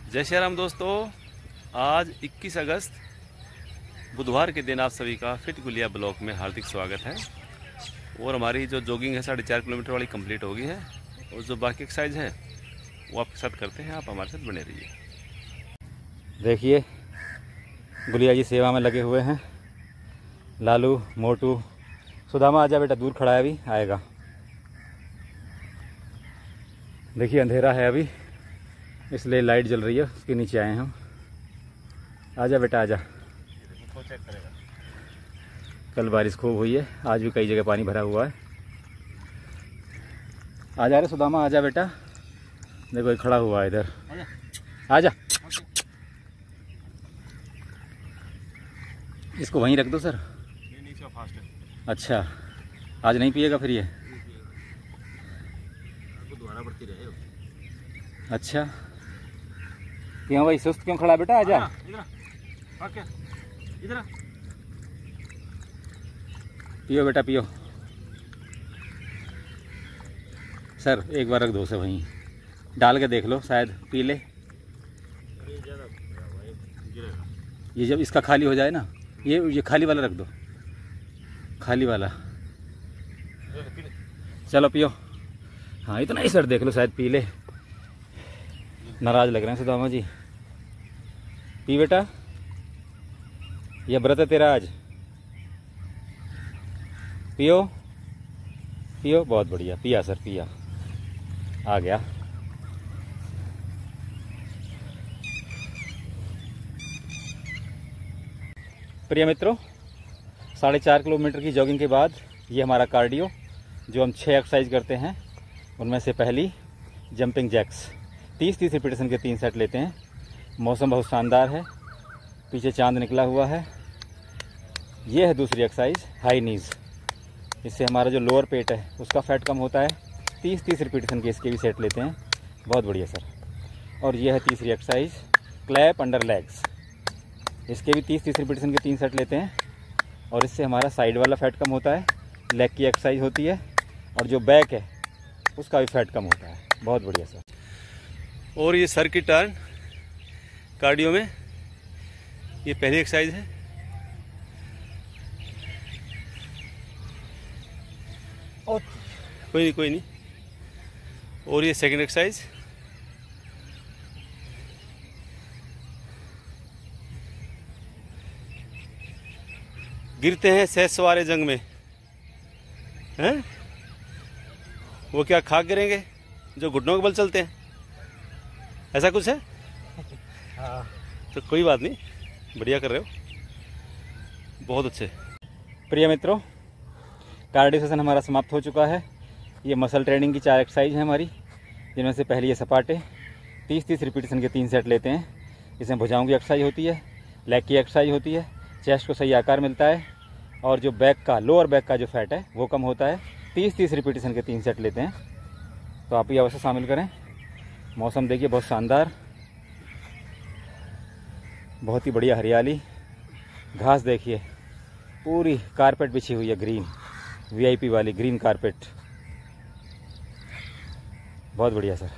जय श्री राम दोस्तों। आज 21 अगस्त बुधवार के दिन आप सभी का फिट गुलिया ब्लॉक में हार्दिक स्वागत है। और हमारी जो जॉगिंग है 4.5 किलोमीटर वाली कंप्लीट हो गई है और जो बाकी एक्सरसाइज है वो आपके साथ करते हैं। आप हमारे साथ बने रहिए। देखिए गुलिया जी सेवा में लगे हुए हैं। लालू, मोटू, सुदामा आजा बेटा, दूर खड़ा है, अभी आएगा। देखिए अंधेरा है अभी, इसलिए लाइट जल रही है, उसके नीचे आए हैं हम। आजा बेटा आजा। कल बारिश खूब हुई है, आज भी कई जगह पानी भरा हुआ है। आजा रे सुदामा, आजा बेटा। देखो खड़ा हुआ है इधर, आजा। इसको वहीं रख दो सर। अच्छा, आज नहीं पिएगा फिर ये? दोबारा बढ़ती रहे। अच्छा क्यों भाई, सुस्त क्यों खड़ा बेटा? आजा इधर, पियो बेटा पियो। सर एक बार रख दो, सर वहीं डाल के देख लो, शायद पी ले। ये जब इसका खाली हो जाए ना, ये खाली वाला रख दो, खाली वाला। चलो पियो। हाँ इतना ही सर, देख लो शायद पी ले। नाराज लग रहे हैं सुदामा जी। पी बेटा, ये व्रत है तेरा आज, पियो पियो। बहुत बढ़िया, पिया सर पिया। आ गया। प्रिय मित्रों, 4.5 किलोमीटर की जॉगिंग के बाद ये हमारा कार्डियो, जो हम 6 एक्सरसाइज करते हैं, उनमें से पहली जंपिंग जैक्स 30-30 रिपीटेशन के 3 सेट लेते हैं। मौसम बहुत शानदार है, पीछे चांद निकला हुआ है। ये है दूसरी एक्सरसाइज हाई नीज। इससे हमारा जो लोअर पेट है उसका फैट कम होता है। 30-30 रिपीटेशन के इसके भी सेट लेते हैं। बहुत बढ़िया सर। और ये है तीसरी एक्सरसाइज क्लैप अंडर लेग्स। इसके भी 30-30 रिपीटेशन के 3 सेट लेते हैं। और इससे हमारा साइड वाला फैट कम होता है, लेग की एक्सरसाइज होती है, और जो बैक है उसका भी फैट कम होता है। बहुत बढ़िया सर। और ये सर की टर्न कार्डियो में ये पहली एक्सरसाइज है। और कोई नहीं। और ये सेकंड एक्सरसाइज। गिरते हैं सहज सवारे जंग में, हैं? वो क्या खाक गिरेंगे जो घुटनों के बल चलते हैं, ऐसा कुछ है? हाँ। तो कोई बात नहीं, बढ़िया कर रहे हो, बहुत अच्छे। प्रिय मित्रों, कार्डियो सेशन हमारा समाप्त हो चुका है। ये मसल ट्रेनिंग की 4 एक्सरसाइज है हमारी, जिनमें से पहली है सपाटे। 30-30 रिपीटेशन के 3 सेट लेते हैं। इसमें भुजाओं की एक्सरसाइज होती है, लेग की एक्सरसाइज होती है, चेस्ट को सही आकार मिलता है, और जो बैक का, लोअर बैक का जो फैट है वो कम होता है। 30-30 रिपीटेशन के 3 सेट लेते हैं। तो आप ये अवश्य शामिल करें। मौसम देखिए बहुत शानदार, बहुत ही बढ़िया हरियाली। घास देखिए, पूरी कारपेट बिछी हुई है, ग्रीन VIP वाली ग्रीन कारपेट। बहुत बढ़िया सर।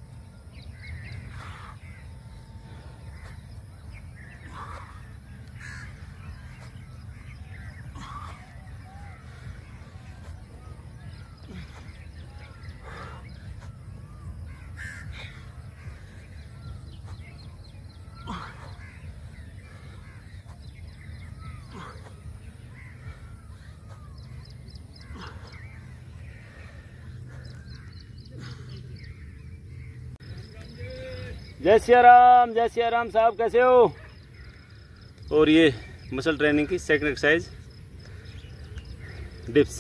जय श्री राम साहब, कैसे हो? और ये मसल ट्रेनिंग की सेकंड एक्सरसाइज डिप्स।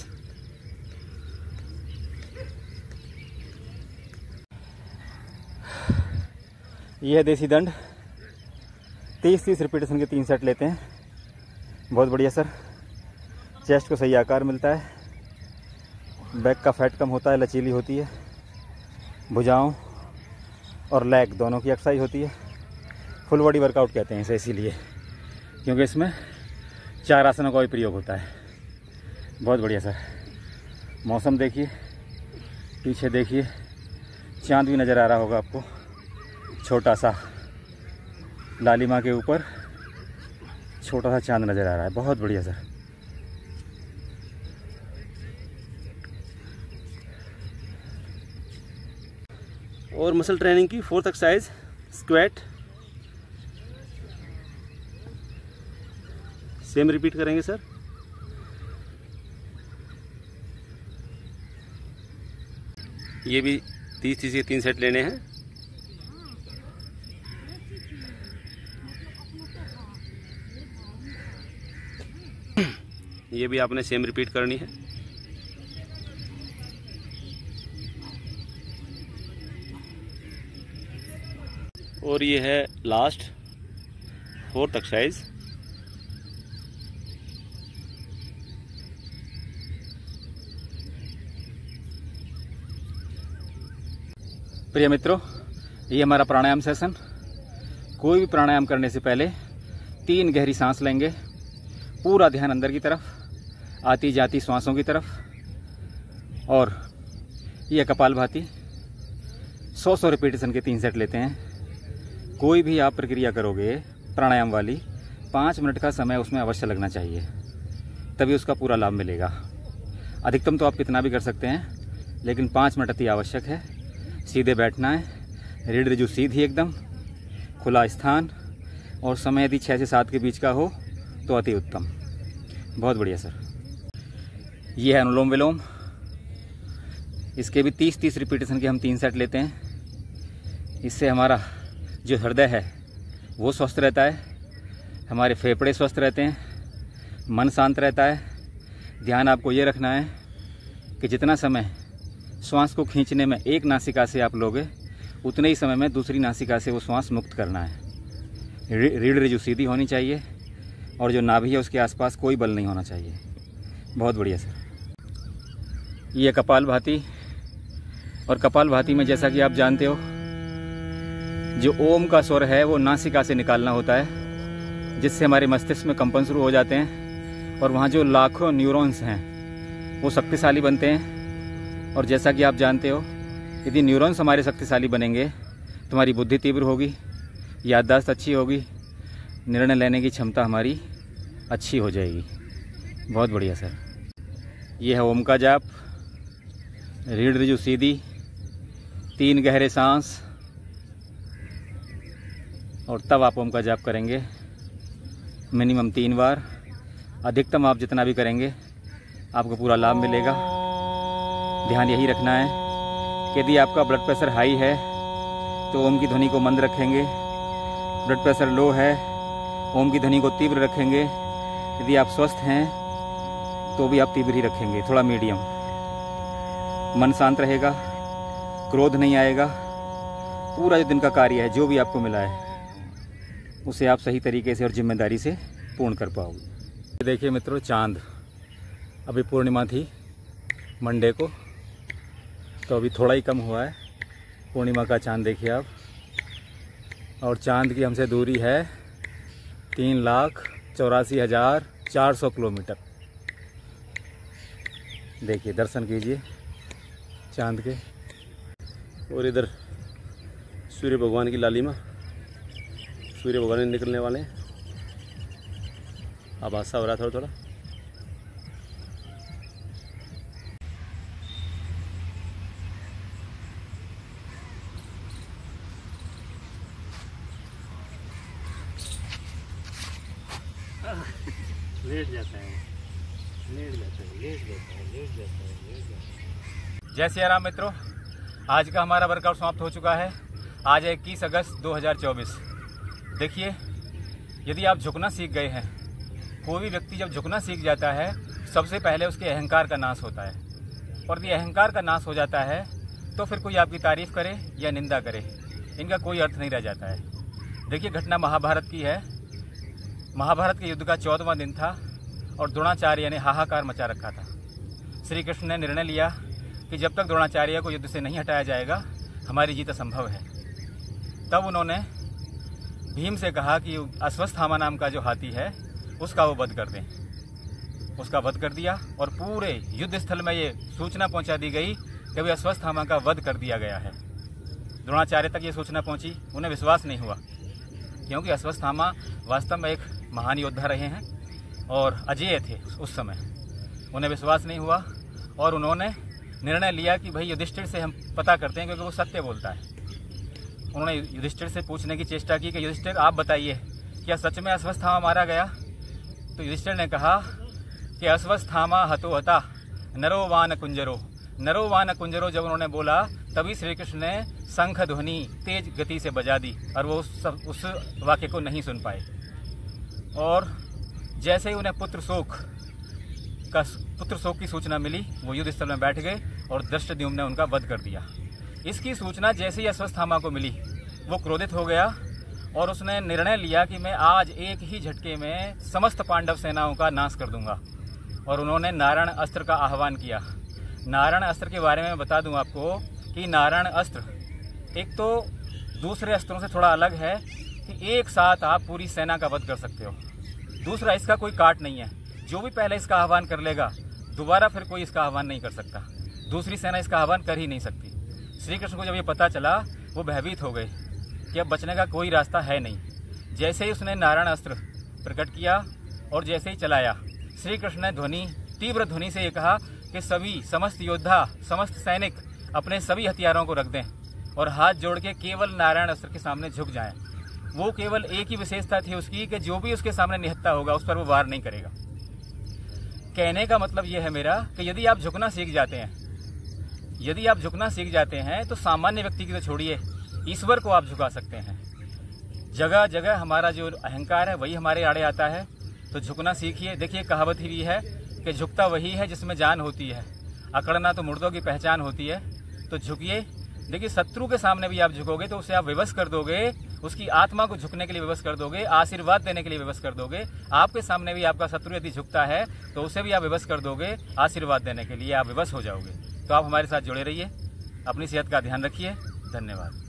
ये है देसी दंड। 30-30 रिपीटेशन के 3 सेट लेते हैं। बहुत बढ़िया सर। चेस्ट को सही आकार मिलता है, बैक का फैट कम होता है, लचीली होती है। भुजाओं और लेग दोनों की एक्सरसाइज होती है। फुल बॉडी वर्कआउट कहते हैं इसे, इसीलिए क्योंकि इसमें 4 आसनों का भी प्रयोग होता है। बहुत बढ़िया सर। मौसम देखिए, पीछे देखिए, चांद भी नज़र आ रहा होगा आपको, छोटा सा लालिमा के ऊपर छोटा सा चांद नज़र आ रहा है। बहुत बढ़िया सर। और मसल ट्रेनिंग की 4th exercise squat, same repeat करेंगे सर। ये भी 30 के 3 सेट लेने हैं। ये भी आपने सेम रिपीट करनी है। और ये है लास्ट 4th एक्सरसाइज। प्रिय मित्रों, ये हमारा प्राणायाम सेशन। कोई भी प्राणायाम करने से पहले 3 गहरी सांस लेंगे, पूरा ध्यान अंदर की तरफ, आती जाती श्वासों की तरफ। और यह कपालभाति 100 रिपीटेशन के 3 सेट लेते हैं। कोई भी आप प्रक्रिया करोगे प्राणायाम वाली, 5 मिनट का समय उसमें अवश्य लगना चाहिए, तभी उसका पूरा लाभ मिलेगा। अधिकतम तो आप कितना भी कर सकते हैं, लेकिन 5 मिनट अति आवश्यक है। सीधे बैठना है, रीढ़ ऋजु सीधी एकदम, खुला स्थान, और समय यदि 6 से 7 के बीच का हो तो अति उत्तम। बहुत बढ़िया सर। ये है अनुलोम विलोम। इसके भी 30 रिपीटेशन के हम 3 सेट लेते हैं। इससे हमारा जो हृदय है वो स्वस्थ रहता है, हमारे फेफड़े स्वस्थ रहते हैं, मन शांत रहता है। ध्यान आपको ये रखना है कि जितना समय श्वास को खींचने में एक नासिका से आप लोगे, उतने ही समय में दूसरी नासिका से वो श्वास मुक्त करना है। रीढ़ ऋजु सीधी होनी चाहिए, और जो नाभि है उसके आसपास कोई बल नहीं होना चाहिए। बहुत बढ़िया सर। ये कपालभाति। और कपालभाति में जैसा कि आप जानते हो, जो ओम का स्वर है वो नासिका से निकालना होता है, जिससे हमारे मस्तिष्क में कंपन शुरू हो जाते हैं, और वहाँ जो लाखों न्यूरॉन्स हैं वो शक्तिशाली बनते हैं। और जैसा कि आप जानते हो, यदि न्यूरॉन्स हमारे शक्तिशाली बनेंगे तो हमारी बुद्धि तीव्र होगी, याददाश्त अच्छी होगी, निर्णय लेने की क्षमता हमारी अच्छी हो जाएगी। बहुत बढ़िया सर। ये है ओम का जाप। रीढ़ ऋजु सीधी, 3 गहरे सांस, और तब आप ओम का जाप करेंगे मिनिमम 3 बार। अधिकतम आप जितना भी करेंगे आपको पूरा लाभ मिलेगा। ध्यान यही रखना है कि यदि आपका ब्लड प्रेशर हाई है तो ओम की ध्वनि को मंद रखेंगे, ब्लड प्रेशर लो है ओम की ध्वनि को तीव्र रखेंगे, यदि आप स्वस्थ हैं तो भी आप तीव्र ही रखेंगे, थोड़ा मीडियम। मन शांत रहेगा, क्रोध नहीं आएगा। पूरा जो दिन का कार्य है, जो भी आपको मिला है, उसे आप सही तरीके से और जिम्मेदारी से पूर्ण कर पाओगे। देखिए मित्रों, चांद, अभी पूर्णिमा थी मंडे को, तो अभी थोड़ा ही कम हुआ है पूर्णिमा का चांद। देखिए आप, और चांद की हमसे दूरी है 3,84,400 किलोमीटर। देखिए, दर्शन कीजिए चांद के। और इधर सूर्य भगवान की लालिमा, सूर्य भगवान निकलने वाले हैं। अब हादसा हो रहा था थोड़ा। लेट जाता है, लेट जाता है, लेट जाता है, लेट जाता है, लेट जाता है। जय सिया राम मित्रों, आज का हमारा वर्कआउट समाप्त हो चुका है। आज है 21 अगस्त 2024। देखिए, यदि आप झुकना सीख गए हैं, कोई भी व्यक्ति जब झुकना सीख जाता है, सबसे पहले उसके अहंकार का नाश होता है। और यदि अहंकार का नाश हो जाता है तो फिर कोई आपकी तारीफ करे या निंदा करे, इनका कोई अर्थ नहीं रह जाता है। देखिए, घटना महाभारत की है। महाभारत के युद्ध का 14वां दिन था और द्रोणाचार्य ने हाहाकार मचा रखा था। श्री कृष्ण ने निर्णय लिया कि जब तक द्रोणाचार्य को युद्ध से नहीं हटाया जाएगा, हमारी जीत असंभव है। तब उन्होंने भीम से कहा कि अश्वत्थामा नाम का जो हाथी है उसका वो वध कर दें। उसका वध कर दिया और पूरे युद्ध स्थल में ये सूचना पहुंचा दी गई कि वे अश्वत्थामा का वध कर दिया गया है। द्रोणाचार्य तक ये सूचना पहुंची, उन्हें विश्वास नहीं हुआ। क्योंकि अश्वत्थामा वास्तव में एक महान योद्धा रहे हैं और अजेय थे उस समय। उन्हें विश्वास नहीं हुआ और उन्होंने निर्णय लिया कि भाई युधिष्ठिर से हम पता करते हैं, क्योंकि वो सत्य बोलता है। उन्होंने युधिष्ठिर से पूछने की चेष्टा की कि युधिष्ठिर आप बताइए, क्या सच में अश्वत्थामा मारा गया? तो युधिष्ठिर ने कहा कि अश्वत्थामा हतो हता नरो वान कुंजरो। नरो वान कुंजरो जब उन्होंने बोला, तभी श्री कृष्ण ने शंख ध्वनि तेज गति से बजा दी और वो उस वाक्य को नहीं सुन पाए। और जैसे ही उन्हें पुत्र शोक की सूचना मिली, वो युद्ध स्थल में बैठ गए और धृष्टद्युम्न ने उनका वध कर दिया। इसकी सूचना जैसे ही अश्वत्थामा को मिली, वो क्रोधित हो गया और उसने निर्णय लिया कि मैं आज एक ही झटके में समस्त पांडव सेनाओं का नाश कर दूंगा। और उन्होंने नारायण अस्त्र का आह्वान किया। नारायण अस्त्र के बारे में मैं बता दूं आपको कि नारायण अस्त्र एक तो दूसरे अस्त्रों से थोड़ा अलग है कि एक साथ आप पूरी सेना का वध कर सकते हो। दूसरा, इसका कोई काट नहीं है। जो भी पहले इसका आह्वान कर लेगा, दोबारा फिर कोई इसका आह्वान नहीं कर सकता। दूसरी सेना इसका आह्वान कर ही नहीं सकती। श्री कृष्ण को जब ये पता चला, वो भयभीत हो गए कि अब बचने का कोई रास्ता है नहीं। जैसे ही उसने नारायण अस्त्र प्रकट किया और जैसे ही चलाया, श्री कृष्ण ने तीव्र ध्वनि से ये कहा कि समस्त योद्धा, समस्त सैनिक अपने सभी हथियारों को रख दें और हाथ जोड़ के केवल नारायण अस्त्र के सामने झुक जाएं। वो केवल एक ही विशेषता थी उसकी कि जो भी उसके सामने निहत्था होगा उस पर वो वार नहीं करेगा। कहने का मतलब ये है मेरा कि यदि आप झुकना सीख जाते हैं तो सामान्य व्यक्ति की तो छोड़िए, ईश्वर को आप झुका सकते हैं। जगह जगह हमारा जो अहंकार है वही हमारे आड़े आता है, तो झुकना सीखिए। देखिए, कहावत ही भी है कि झुकता वही है जिसमें जान होती है, अकड़ना तो मुर्दों की पहचान होती है। तो झुकिए। देखिए, शत्रु के सामने भी आप झुकोगे तो उसे आप विवश कर दोगे, उसकी आत्मा को झुकने के लिए विवश कर दोगे, आशीर्वाद देने के लिए विवश कर दोगे। आपके सामने भी आपका शत्रु यदि झुकता है तो उसे भी आप विवश कर दोगे, आशीर्वाद देने के लिए आप विवश हो जाओगे। तो आप हमारे साथ जुड़े रहिए, अपनी सेहत का ध्यान रखिए। धन्यवाद।